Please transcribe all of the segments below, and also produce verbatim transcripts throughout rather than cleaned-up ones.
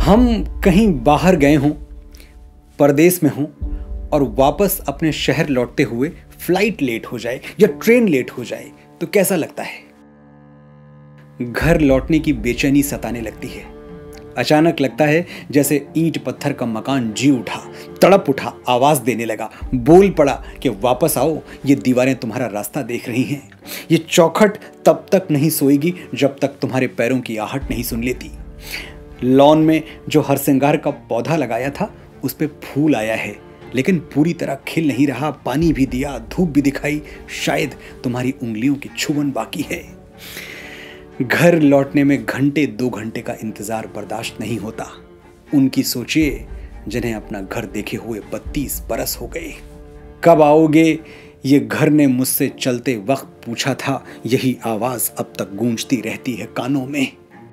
हम कहीं बाहर गए हों, परदेश में हों और वापस अपने शहर लौटते हुए फ्लाइट लेट हो जाए या ट्रेन लेट हो जाए तो कैसा लगता है? घर लौटने की बेचैनी सताने लगती है। अचानक लगता है जैसे ईंट पत्थर का मकान जी उठा, तड़प उठा, आवाज देने लगा, बोल पड़ा कि वापस आओ, ये दीवारें तुम्हारा रास्ता देख रही हैं। ये चौखट तब तक नहीं सोएगी जब तक तुम्हारे पैरों की आहट नहीं सुन लेती। लॉन में जो हरसिंगार का पौधा लगाया था उस पे फूल आया है, लेकिन पूरी तरह खिल नहीं रहा। पानी भी दिया, धूप भी दिखाई, शायद तुम्हारी उंगलियों की छुबन बाकी है। घर लौटने में घंटे दो घंटे का इंतजार बर्दाश्त नहीं होता। उनकी सोचिए जिन्हें अपना घर देखे हुए बत्तीस बरस हो गए। कब आओगे ये घर ने मुझसे चलते वक्त पूछा था, यही आवाज अब तक गूंजती रहती है कानों में।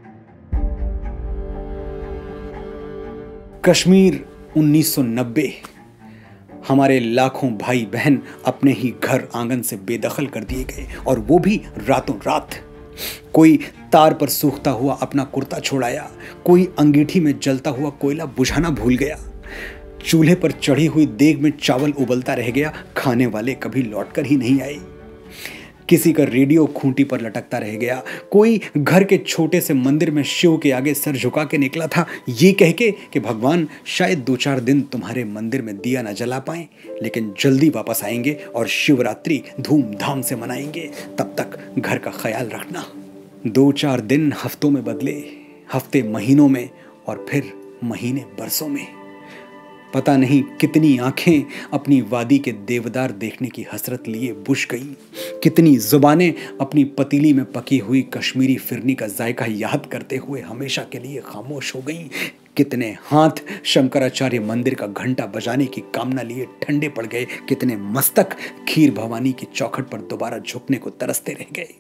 कश्मीर उन्नीस सौ नब्बे। हमारे लाखों भाई बहन अपने ही घर आंगन से बेदखल कर दिए गए, और वो भी रातों रात। कोई तार पर सूखता हुआ अपना कुर्ता छोड़ाया, कोई अंगीठी में जलता हुआ कोयला बुझाना भूल गया, चूल्हे पर चढ़ी हुई देग में चावल उबलता रह गया, खाने वाले कभी लौटकर ही नहीं आए। किसी का रेडियो खूंटी पर लटकता रह गया, कोई घर के छोटे से मंदिर में शिव के आगे सर झुका के निकला था, ये कह के कि भगवान शायद दो चार दिन तुम्हारे मंदिर में दिया न जला पाएं, लेकिन जल्दी वापस आएंगे और शिवरात्रि धूमधाम से मनाएंगे। तब तक घर का ख्याल रखना। दो चार दिन हफ्तों में बदले, हफ्ते महीनों में, और फिर महीने बरसों में। पता नहीं कितनी आंखें अपनी वादी के देवदार देखने की हसरत लिए बुझ गई, कितनी जुबानें अपनी पतीली में पकी हुई कश्मीरी फिरनी का जायका याद करते हुए हमेशा के लिए खामोश हो गईं, कितने हाथ शंकराचार्य मंदिर का घंटा बजाने की कामना लिए ठंडे पड़ गए, कितने मस्तक खीर भवानी की चौखट पर दोबारा झुकने को तरसते रह गए।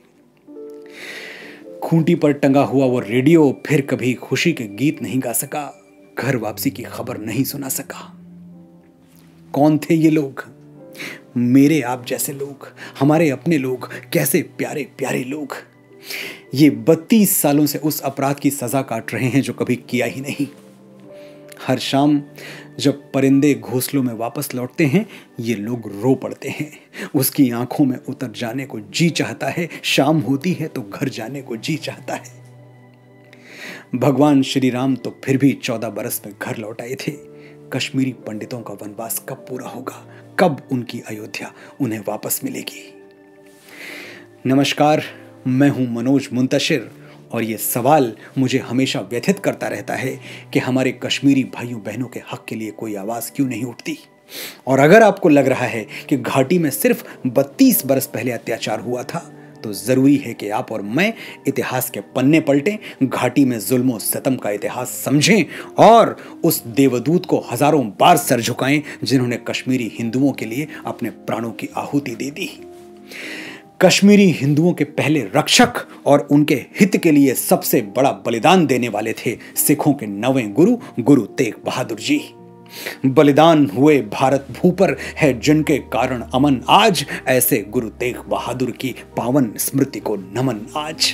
खूंटी पर टंगा हुआ वो रेडियो फिर कभी खुशी के गीत नहीं गा सका, घर वापसी की खबर नहीं सुना सका। कौन थे ये लोग? मेरे आप जैसे लोग, हमारे अपने लोग, कैसे प्यारे प्यारे लोग। ये बत्तीस सालों से उस अपराध की सजा काट रहे हैं जो कभी किया ही नहीं। हर शाम जब परिंदे घोंसलों में वापस लौटते हैं, ये लोग रो पड़ते हैं। उसकी आंखों में उतर जाने को जी चाहता है, शाम होती है तो घर जाने को जी चाहता है। भगवान श्री राम तो फिर भी चौदह बरस में घर लौट आए थे। कश्मीरी पंडितों का वनवास कब पूरा होगा? कब उनकी अयोध्या उन्हें वापस मिलेगी? नमस्कार, मैं हूं मनोज मुंतशिर, और ये सवाल मुझे हमेशा व्यथित करता रहता है कि हमारे कश्मीरी भाइयों बहनों के हक के लिए कोई आवाज क्यों नहीं उठती। और अगर आपको लग रहा है कि घाटी में सिर्फ बत्तीस बरस पहले अत्याचार हुआ था, तो जरूरी है कि आप और मैं इतिहास के पन्ने पलटें, घाटी में जुल्म और सितम का इतिहास समझें और उस देवदूत को हजारों बार सर झुकाएं जिन्होंने कश्मीरी हिंदुओं के लिए अपने प्राणों की आहुति दे दी। कश्मीरी हिंदुओं के पहले रक्षक और उनके हित के लिए सबसे बड़ा बलिदान देने वाले थे सिखों के नवें गुरु गुरु तेग बहादुर जी। बलिदान हुए भारत भू पर है जिनके कारण अमन आज, ऐसे गुरु तेग बहादुर की पावन स्मृति को नमन आज।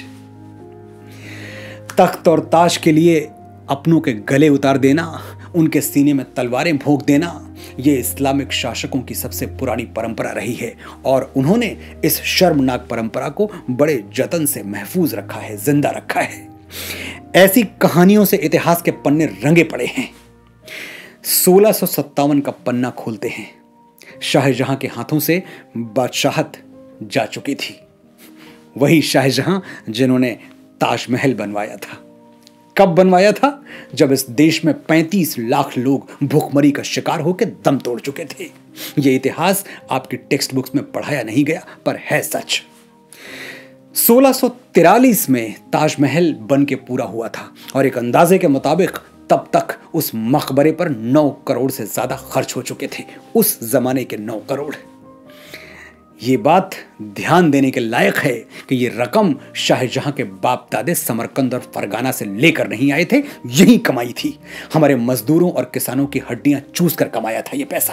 तख्त और ताश के लिए अपनों के गले उतार देना, उनके सीने में तलवारें भोंक देना, ये इस्लामिक शासकों की सबसे पुरानी परंपरा रही है, और उन्होंने इस शर्मनाक परंपरा को बड़े जतन से महफूज रखा है, जिंदा रखा है। ऐसी कहानियों से इतिहास के पन्ने रंगे पड़े हैं। सोलह सौ सत्तावन का पन्ना खोलते हैं। शाहजहां के हाथों से बादशाहत जा चुकी थी। वही शाहजहां जिन्होंने ताजमहल बनवाया था। कब बनवाया था? जब इस देश में पैंतीस लाख लोग भूखमरी का शिकार होकर दम तोड़ चुके थे। यह इतिहास आपकी टेक्स्ट बुक्स में पढ़ाया नहीं गया, पर है सच। सोलह सौ तिरालीस में ताजमहल बन के पूरा हुआ था, और एक अंदाजे के मुताबिक तब तक उस मकबरे पर नौ करोड़ से ज्यादा खर्च हो चुके थे। उस जमाने के नौ करोड़। ये बात ध्यान देने के लायक है कि ये रकम शाहजहां के बाप दादे समरकंद और फरगाना से लेकर नहीं आए थे, यही कमाई थी। हमारे मजदूरों और किसानों की हड्डियां चूस कर कमाया था ये पैसा।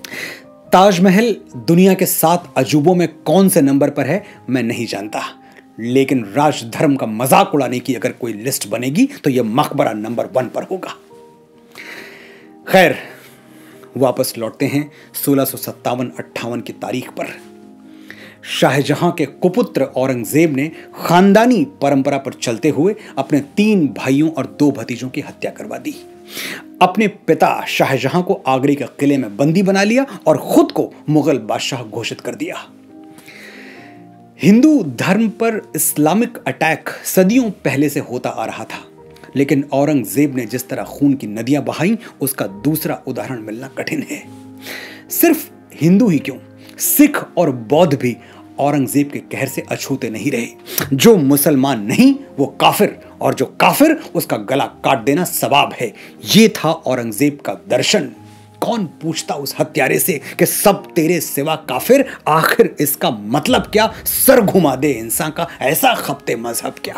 ताजमहल दुनिया के सात अजूबों में कौन से नंबर पर है मैं नहीं जानता, लेकिन राजधर्म का मजाक उड़ाने की अगर कोई लिस्ट बनेगी तो यह मकबरा नंबर वन पर होगा। खैर, वापस लौटते हैं सोलह सौ सत्तावन अट्ठावन की तारीख पर। शाहजहां के कुपुत्र औरंगजेब ने खानदानी परंपरा पर चलते हुए अपने तीन भाइयों और दो भतीजों की हत्या करवा दी। अपने पिता शाहजहां को आगरे के किले में बंदी बना लिया और खुद को मुगल बादशाह घोषित कर दिया। हिंदू धर्म पर इस्लामिक अटैक सदियों पहले से होता आ रहा था, लेकिन औरंगजेब ने जिस तरह खून की नदियां बहाई, उसका दूसरा उदाहरण मिलना कठिन है। सिर्फ हिंदू ही क्यों, सिख और बौद्ध भी औरंगजेब के कहर से अछूते नहीं रहे। जो मुसलमान नहीं वो काफिर, और जो काफिर उसका गला काट देना सवाब है। ये था औरंगजेब का दर्शन। कौन पूछता उस हत्यारे से कि सब तेरे सिवा काफिर, आखिर इसका मतलब क्या? सर घुमा दे इंसान का, ऐसा खपते मजहब क्या।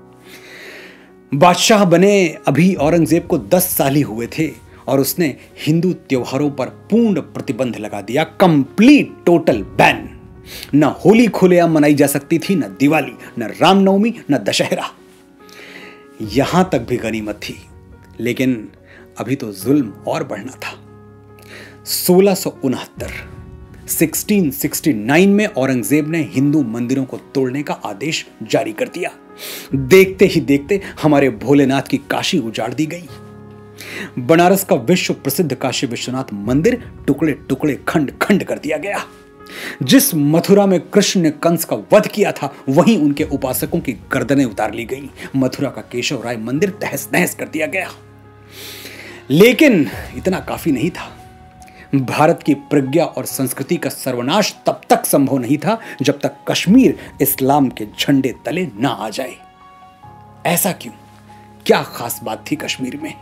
बादशाह बने अभी औरंगजेब को दस साल ही हुए थे और उसने हिंदू त्योहारों पर पूर्ण प्रतिबंध लगा दिया। Complete total ban. न होली खुलेआम मनाई जा सकती थी, न दिवाली, न रामनवमी, न दशहरा। यहां तक भी गनीमत थी, लेकिन अभी तो जुल्म और बढ़ना था। सोलह सौ उनहत्तर सोलह सौ उनहत्तर में औरंगजेब ने हिंदू मंदिरों को तोड़ने का आदेश जारी कर दिया। देखते ही देखते हमारे भोलेनाथ की काशी उजाड़ दी गई। बनारस का विश्व प्रसिद्ध काशी विश्वनाथ मंदिर टुकड़े टुकड़े खंड खंड कर दिया गया। जिस मथुरा में कृष्ण ने कंस का वध किया था, वहीं उनके उपासकों की गर्दनें उतार ली गई। मथुरा का केशव राय मंदिर तहस नहस कर दिया गया। लेकिन इतना काफी नहीं था। भारत की प्रज्ञा और संस्कृति का सर्वनाश तब तक संभव नहीं था जब तक कश्मीर इस्लाम के झंडे तले ना आ जाए। ऐसा क्यों? क्या खास बात थी कश्मीर में?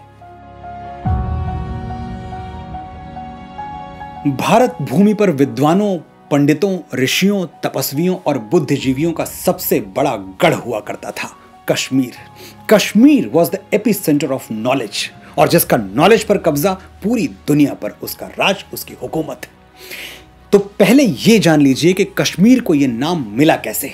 भारत भूमि पर विद्वानों, पंडितों, ऋषियों, तपस्वियों और बुद्धिजीवियों का सबसे बड़ा गढ़ हुआ करता था Kashmir. Kashmir was the epicentre of knowledge, और जिसका नॉलेज पर कब्जा, पूरी दुनिया पर उसका राज, उसकी हुकूमत। तो पहले यह जान लीजिए कि कश्मीर को यह नाम मिला कैसे।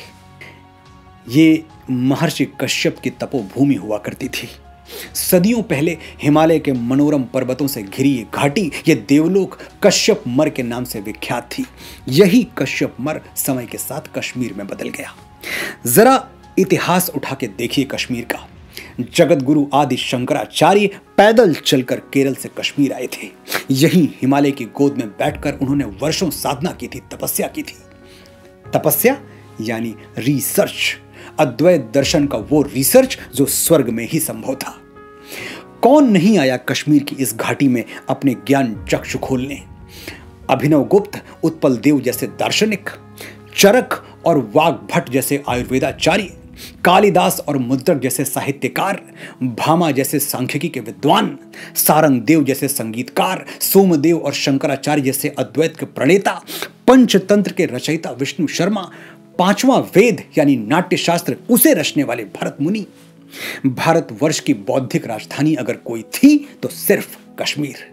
ये महर्षि कश्यप की तपोभूमि हुआ करती थी। सदियों पहले हिमालय के मनोरम पर्वतों से घिरी ये घाटी, ये देवलोक कश्यप मर के नाम से विख्यात थी। यही कश्यप मर समय के साथ कश्मीर में बदल गया। जरा इतिहास उठा के देखिए कश्मीर का। जगत गुरु आदि शंकराचार्य पैदल चलकर केरल से कश्मीर आए थे। यही हिमालय की गोद में बैठकर उन्होंने वर्षों साधना की थी, तपस्या की थी। तपस्या यानी रिसर्च, अद्वैत दर्शन का वो रिसर्च जो स्वर्ग में ही संभव था। कौन नहीं आया कश्मीर की इस घाटी में अपने ज्ञान चक्षु खोलने। अभिनव गुप्त, उत्पल देव जैसे दार्शनिक, चरक और वाग्भट जैसे आयुर्वेदाचार्य, कालिदास और मुद्रक जैसे साहित्यकार, भामा जैसे सांख्यिकी के विद्वान, सारंग देव जैसे संगीतकार, सोमदेव और शंकराचार्य जैसे अद्वैत के प्रणेता, पंचतंत्र के रचयिता विष्णु शर्मा, पांचवा वेद यानी नाट्य शास्त्र उसे रचने वाले भरत मुनि। भारतवर्ष की बौद्धिक राजधानी अगर कोई थी तो सिर्फ कश्मीर।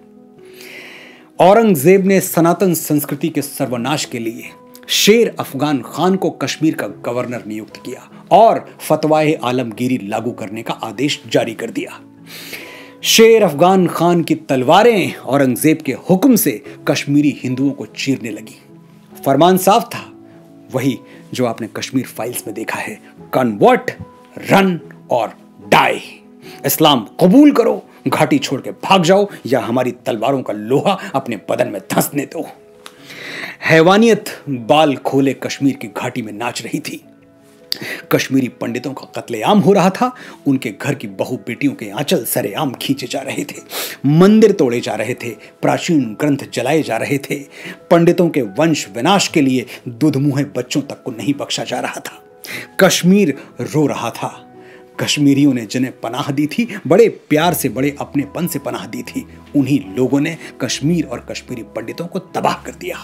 औरंगजेब ने सनातन संस्कृति के सर्वनाश के लिए शेर अफगान खान को कश्मीर का गवर्नर नियुक्त किया और फतवाए आलमगीरी लागू करने का आदेश जारी कर दिया। शेर अफगान खान की तलवारें औरंगजेब के हुक्म से कश्मीरी हिंदुओं को चीरने लगी। फरमान साफ था, वही जो आपने कश्मीर फाइल्स में देखा है, कन्वर्ट, रन और डाई। इस्लाम कबूल करो, घाटी छोड़ के भाग जाओ, या हमारी तलवारों का लोहा अपने बदन में धंसने दो। हैवानियत बाल खोले कश्मीर की घाटी में नाच रही थी। कश्मीरी पंडितों का कत्लेआम हो रहा था। उनके घर की बहु बेटियों के आंचल सरेआम खींचे जा रहे थे, मंदिर तोड़े जा रहे थे, प्राचीन ग्रंथ जलाए जा रहे थे। पंडितों के वंश विनाश के लिए दुधमुहे बच्चों तक को नहीं बख्शा जा रहा था। कश्मीर रो रहा था। कश्मीरियों ने जिन्हें पनाह दी थी, बड़े प्यार से, बड़े अपनेपन से पनाह दी थी, उन्हीं लोगों ने कश्मीर और कश्मीरी पंडितों को तबाह कर दिया।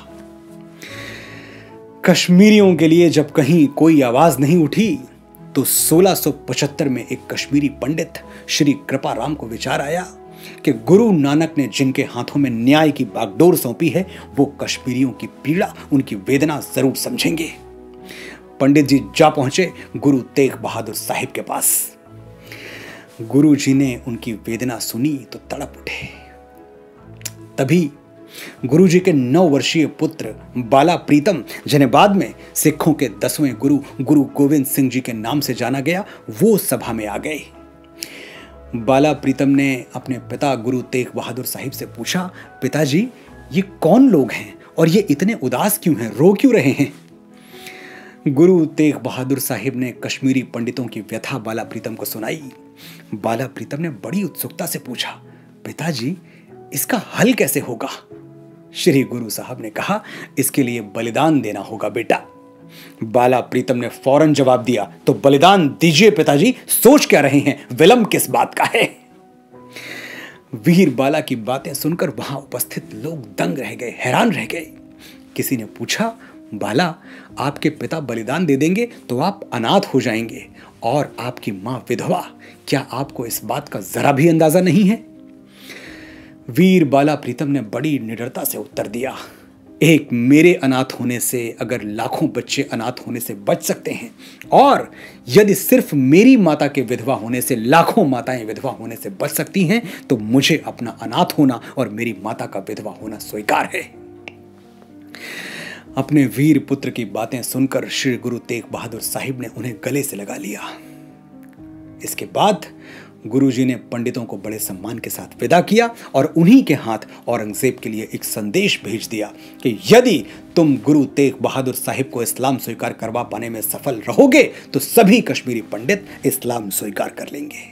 कश्मीरियों के लिए जब कहीं कोई आवाज नहीं उठी तो सोलह सौ पचहत्तर में एक कश्मीरी पंडित श्री कृपाराम को विचार आया कि गुरु नानक ने जिनके हाथों में न्याय की बागडोर सौंपी है, वो कश्मीरियों की पीड़ा, उनकी वेदना जरूर समझेंगे। पंडित जी जा पहुंचे गुरु तेग बहादुर साहिब के पास। गुरु जी ने उनकी वेदना सुनी तो तड़प उठे। तभी गुरु जी के नौ वर्षीय पुत्र बाला प्रीतम, जिन्हें बाद में सिखों के दसवें गुरु गुरु गोविंद सिंह जी के नाम से जाना गया, वो सभा में आ गए। बाला प्रीतम ने अपने पिता गुरु तेग बहादुर साहिब से पूछा, पिताजी ये कौन लोग हैं और ये इतने उदास क्यों हैं, रो क्यों रहे हैं? गुरु तेग बहादुर साहिब ने कश्मीरी पंडितों की व्यथा बाला प्रीतम को सुनाई। बाला प्रीतम ने बड़ी उत्सुकता से पूछा, पिताजी इसका हल कैसे होगा? श्री गुरु साहब ने कहा, इसके लिए बलिदान देना होगा बेटा। बाला प्रीतम ने फौरन जवाब दिया, तो बलिदान दीजिए पिताजी, सोच क्या रहे हैं, विलंब किस बात का है? वीर बाला की बातें सुनकर वहां उपस्थित लोग दंग रह गए, हैरान रह गए। किसी ने पूछा, बाला आपके पिता बलिदान दे देंगे तो आप अनाथ हो जाएंगे और आपकी मां विधवा, क्या आपको इस बात का जरा भी अंदाजा नहीं है? वीर बाला प्रीतम ने बड़ी निडरता से उत्तर दिया, एक मेरे अनाथ होने से अगर लाखों बच्चे अनाथ होने से बच सकते हैं, और यदि सिर्फ मेरी माता के विधवा होने से लाखों माताएं विधवा होने से बच सकती हैं, तो मुझे अपना अनाथ होना और मेरी माता का विधवा होना स्वीकार है। अपने वीर पुत्र की बातें सुनकर श्री गुरु तेग बहादुर साहिब ने उन्हें गले से लगा लिया। इसके बाद गुरुजी ने पंडितों को बड़े सम्मान के साथ विदा किया और उन्हीं के हाथ औरंगजेब के लिए एक संदेश भेज दिया कि यदि तुम गुरु तेग बहादुर साहिब को इस्लाम स्वीकार करवा पाने में सफल रहोगे तो सभी कश्मीरी पंडित इस्लाम स्वीकार कर लेंगे।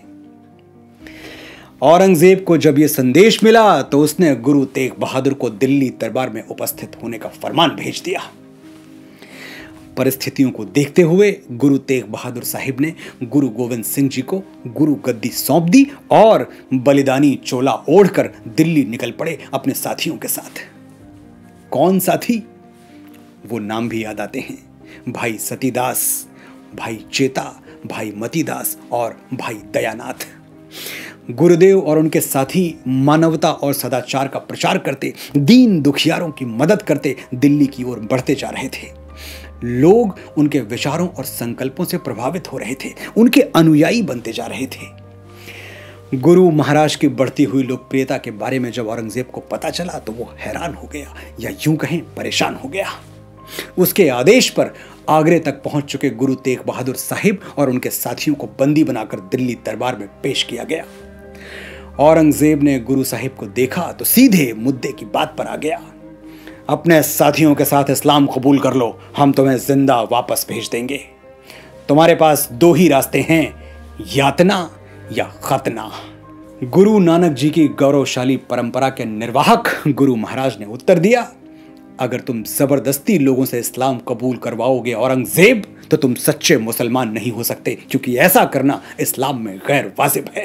औरंगजेब को जब यह संदेश मिला तो उसने गुरु तेग बहादुर को दिल्ली दरबार में उपस्थित होने का फरमान भेज दिया। परिस्थितियों को देखते हुए गुरु तेग बहादुर साहिब ने गुरु गोविंद सिंह जी को गुरु गद्दी सौंप दी और बलिदानी चोला ओढ़कर दिल्ली निकल पड़े अपने साथियों के साथ। कौन साथी? वो नाम भी याद आते हैं, भाई सतीदास, भाई चेता, भाई मतीदास और भाई दयानाथ। गुरुदेव और उनके साथी मानवता और सदाचार का प्रचार करते, दीन दुखियारों की मदद करते दिल्ली की ओर बढ़ते जा रहे थे। लोग उनके विचारों और संकल्पों से प्रभावित हो रहे थे, उनके अनुयायी बनते जा रहे थे। गुरु महाराज की बढ़ती हुई लोकप्रियता के बारे में जब औरंगजेब को पता चला तो वो हैरान हो गया, या यूं कहें परेशान हो गया। उसके आदेश पर आगरे तक पहुंच चुके गुरु तेग बहादुर साहिब और उनके साथियों को बंदी बनाकर दिल्ली दरबार में पेश किया गया। औरंगजेब ने गुरु साहिब को देखा तो सीधे मुद्दे की बात पर आ गया। अपने साथियों के साथ इस्लाम कबूल कर लो, हम तुम्हें जिंदा वापस भेज देंगे। तुम्हारे पास दो ही रास्ते हैं, यातना या खतना। गुरु नानक जी की गौरवशाली परंपरा के निर्वाहक गुरु महाराज ने उत्तर दिया, अगर तुम जबरदस्ती लोगों से इस्लाम कबूल करवाओगे औरंगजेब, तो तुम सच्चे मुसलमान नहीं हो सकते, क्योंकि ऐसा करना इस्लाम में गैर वाजिब है।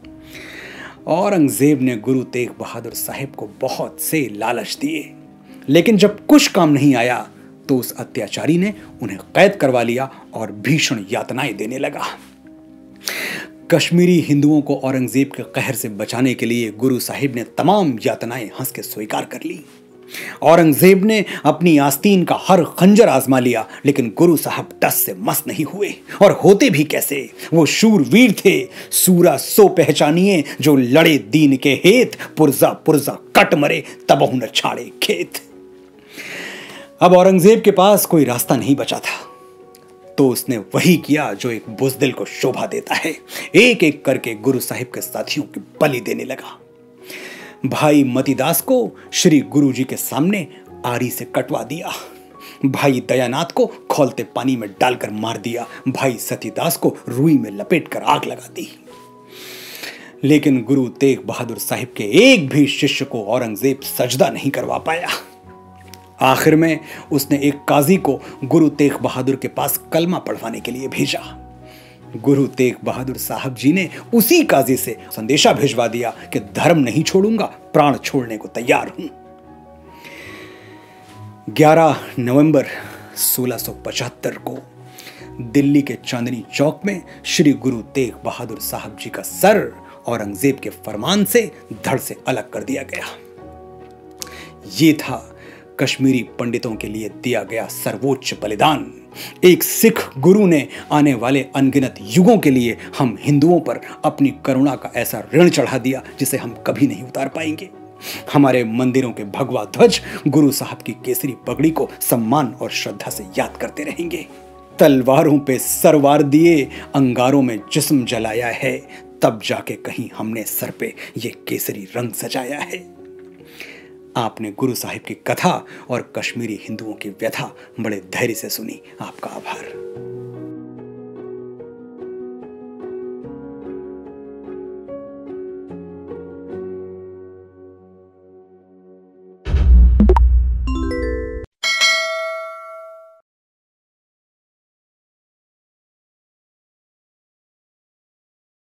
औरंगजेब ने गुरु तेग बहादुर साहिब को बहुत से लालच दिए, लेकिन जब कुछ काम नहीं आया तो उस अत्याचारी ने उन्हें कैद करवा लिया और भीषण यातनाएं देने लगा। कश्मीरी हिंदुओं को औरंगजेब के कहर से बचाने के लिए गुरु साहिब ने तमाम यातनाएं हंस के स्वीकार कर ली। औरंगजेब ने अपनी आस्तीन का हर खंजर आजमा लिया, लेकिन गुरु साहब टस से मस नहीं हुए, और होते भी कैसे, वो शूरवीर थे। सूरा सो पहचानिए जो लड़े दीन के हेत, पुरजा पुरजा कट मरे तबहु न छाड़े खेत। अब औरंगजेब के पास कोई रास्ता नहीं बचा था, तो उसने वही किया जो एक बुज़दिल को शोभा देता है। एक एक करके गुरु साहिब के साथियों की बलि देने लगा। भाई मतीदास को श्री गुरु जी के सामने आरी से कटवा दिया, भाई दयानाथ को खौलते पानी में डालकर मार दिया, भाई सतीदास को रुई में लपेटकर आग लगा दी। लेकिन गुरु तेग बहादुर साहिब के एक भी शिष्य को औरंगजेब सजदा नहीं करवा पाया। आखिर में उसने एक काजी को गुरु तेग बहादुर के पास कलमा पढ़वाने के लिए भेजा। गुरु तेग बहादुर साहब जी ने उसी काजी से संदेशा भिजवा दिया कि धर्म नहीं छोड़ूंगा, प्राण छोड़ने को तैयार हूं। ग्यारह नवंबर सोलह सौ पचहत्तर को दिल्ली के चांदनी चौक में श्री गुरु तेग बहादुर साहब जी का सर औरंगजेब के फरमान से धड़ से अलग कर दिया गया। ये था कश्मीरी पंडितों के लिए दिया गया सर्वोच्च बलिदान, एक सिख गुरु ने आने वाले अनगिनत युगों के लिए हम हिंदुओं पर अपनी करुणा का ऐसा ऋण चढ़ा दिया जिसे हम कभी नहीं उतार पाएंगे। हमारे मंदिरों के भगवा ध्वज गुरु साहब की केसरी पगड़ी को सम्मान और श्रद्धा से याद करते रहेंगे। तलवारों पे सरवार दिए, अंगारों में जिस्म जलाया है, तब जाके कहीं हमने सर पे ये केसरी रंग सजाया है। आपने गुरु साहिब की कथा और कश्मीरी हिंदुओं की व्यथा बड़े धैर्य से सुनी। आपका आभार।